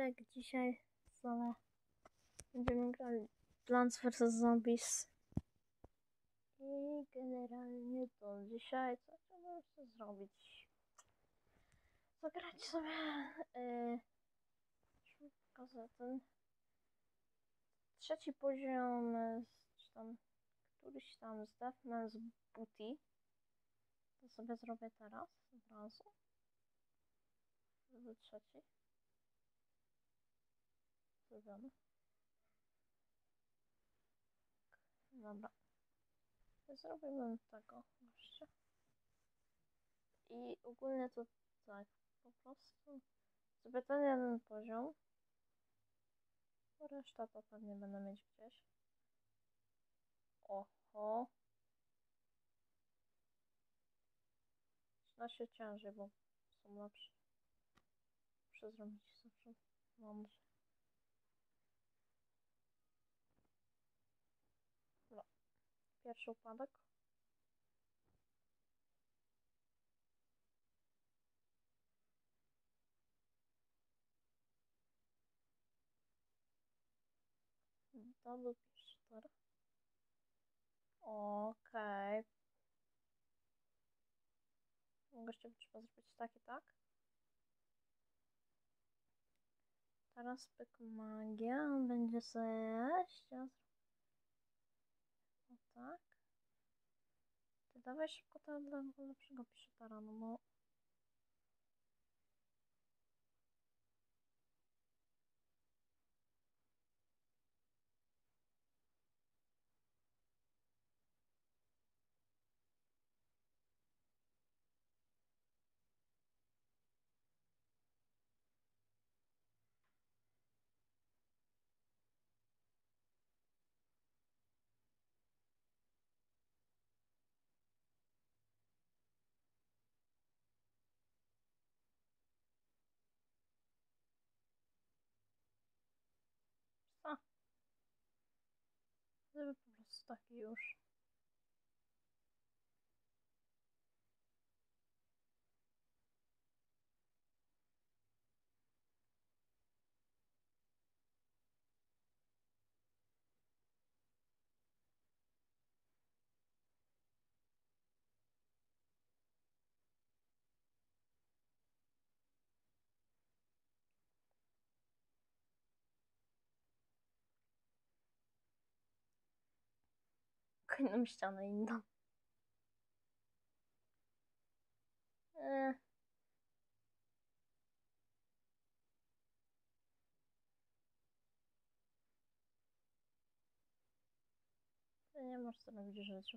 odcinek dzisiaj znowu będziemy grali Plants vs Zombies i generalnie to dzisiaj co chciałbym sobie zrobić? Zagrać sobie szybko za ten trzeci poziom czy tam któryś tam z Deathman's Booty. To sobie zrobię teraz od razu. Level trzeci. Zrobiony. Dobra. Zrobimy tego jeszcze. I ogólnie to tak, po prostu sobie ten jeden poziom. Reszta to pewnie będę mieć gdzieś. Oho. Zaczyna się ciężej, bo są lepsze. Muszę zrobić zawsze mądrze. No. Pierwszy upadek. To był pierwszy tor. Okej. Mogę jeszcze trzeba zrobić tak i tak. Teraz pyk magia. On będzie zejść. O tak. Ty dawaj szybko tego lepszego piszotara, no bo... Co? Żeby po prostu taki już. Kolejną ścianę inną. Ty nie masz co robić w życiu.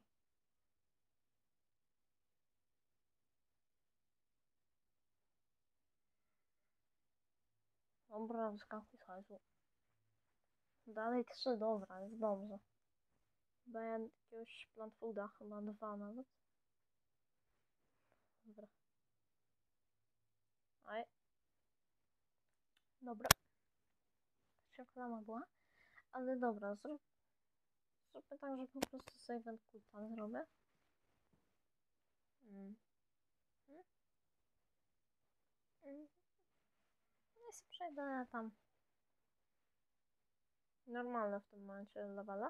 Dobra, wyskakuj z hajsu. Dalej 3, dobra, jest dobrze. Będę jakiegoś plant fooda, chyba 2 nawet. Dobra. Aj. Dobra. Reklama była. Ale dobra, zróbmy tak, że po prostu save and quit tam zrobię. No i sobie przejdę tam. Normalne w tym momencie levela.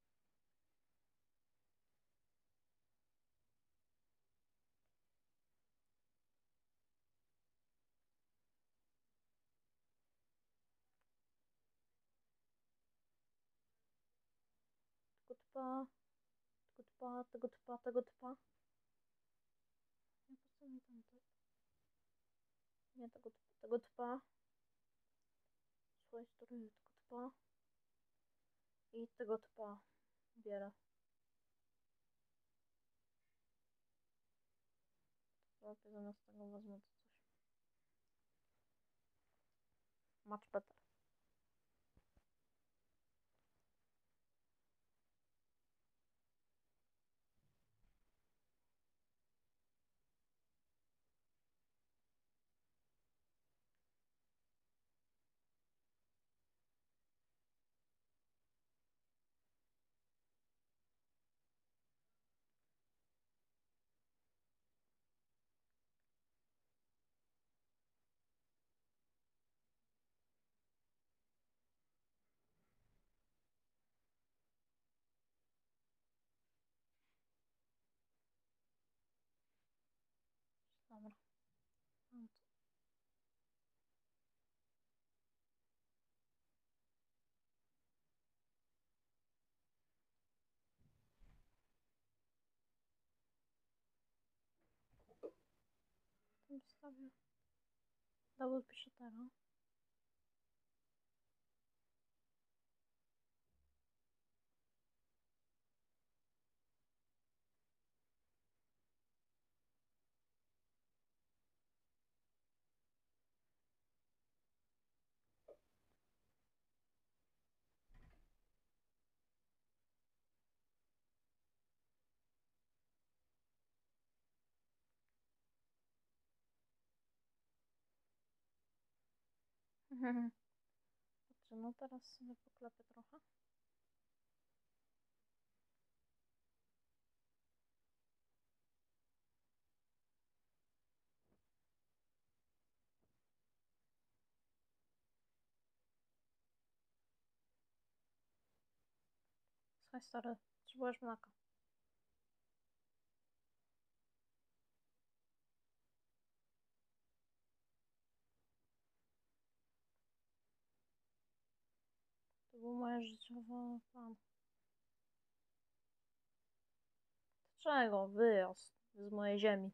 Tego typa. Nie, po co mi tam to? Nie, tego typa. Słuchaj, tego typa. I tego typa bierę. Lepiej zamiast tego wezmę to coś. Much better. wstawię. Dowód pisze teraz. Dobrze, no teraz sobie poklepię trochę. Słuchaj stary, potrzebujesz mleka. To był mój życiowy plan. Dlaczego? Wyjazd z mojej ziemi.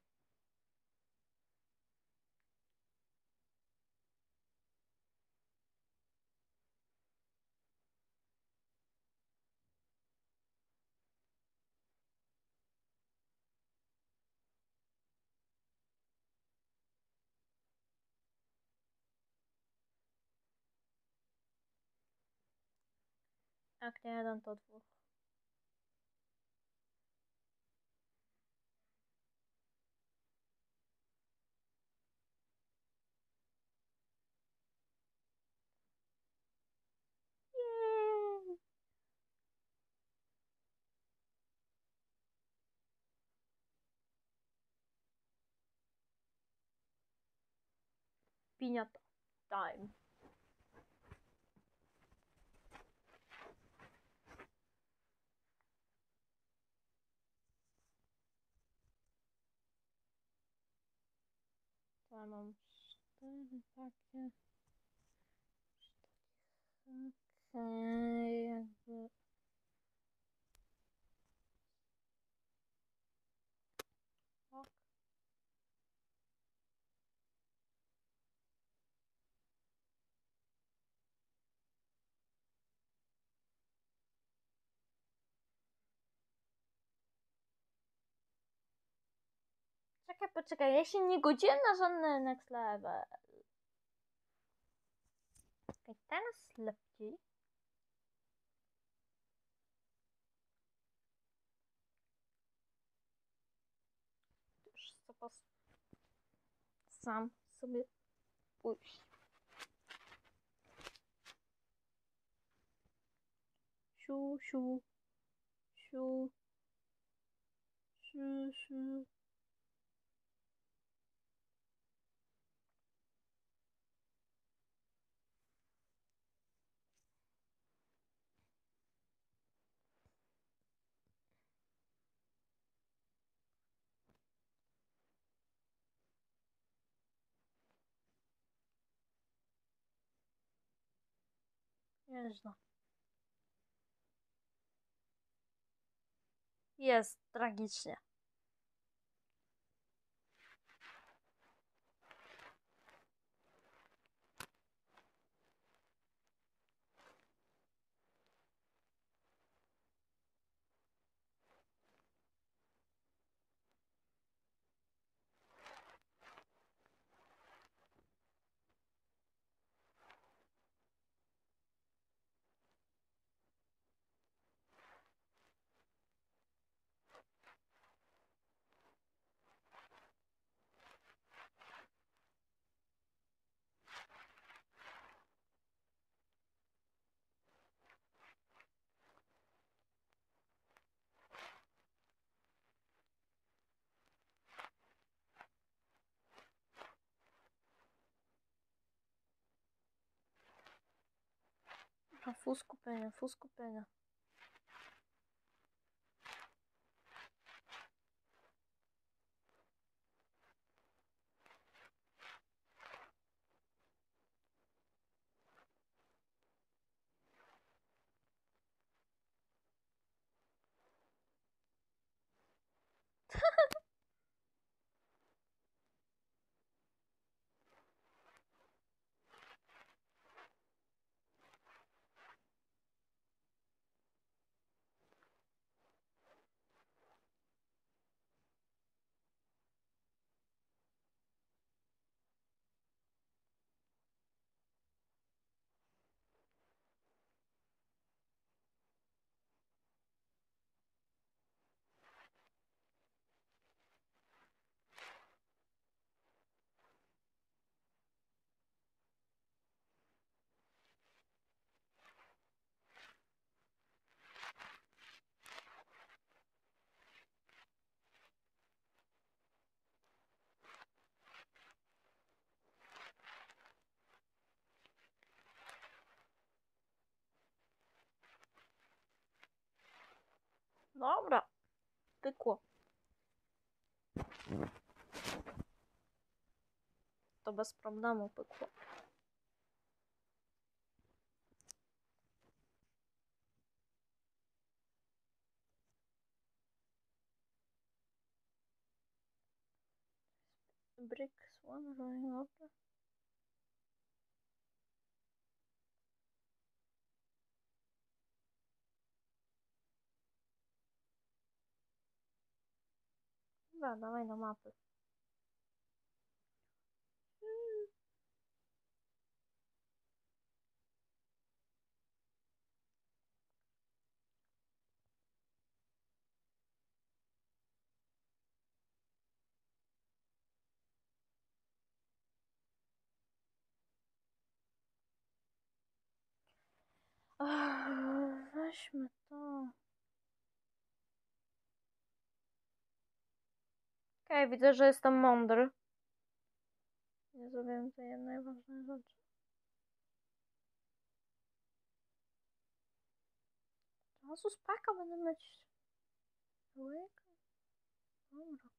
Jak nie jeden, to dwóch. Jej! Piniata time. To ja mam 4 takie. Okej, jakby... Ok. Czekaj, poczekaj, ja się nie godziłem na żadny next level. Okej, teraz lepiej. Już zapas sam sobie pójść. Siu, siu, siu, siu, siu. Jeżdżę. Jest tragicznie. A full skupienia, full skupienia. Dobra, pykło. To bez problemu pykło. Bricks one running over. Dobra, dawaj na mapy. Weźmy to. Okej, widzę, że jestem mądry. Nie zrobiłem tej jednej ważnej rzeczy. Czasu spaka będę mieć. Łyk? Dobra.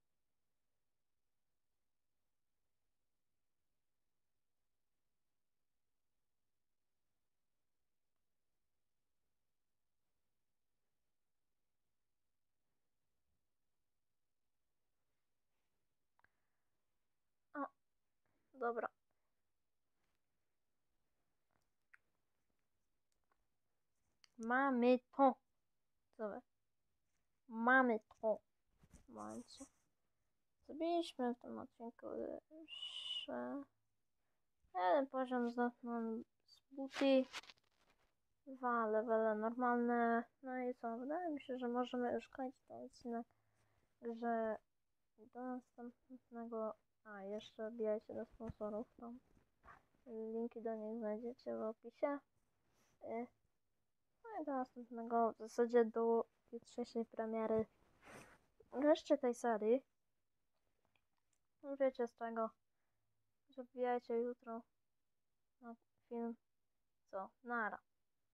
O, dobra. Mamy to. Dobra. Mamy to. Momencie. Zrobiliśmy w tym odcinku jeszcze jeden poziom znany z buty. 2 levele normalne. No i co? Wydaje mi się, że możemy już kończyć ten odcinek. Także do następnego. A, jeszcze wbijajcie do sponsorów. Tam. Linki do nich znajdziecie w opisie. No i do następnego, w zasadzie do jutrzejszej premiery wreszcie tej serii. Wiecie z tego, że wbijajcie jutro na film. Co? Nara.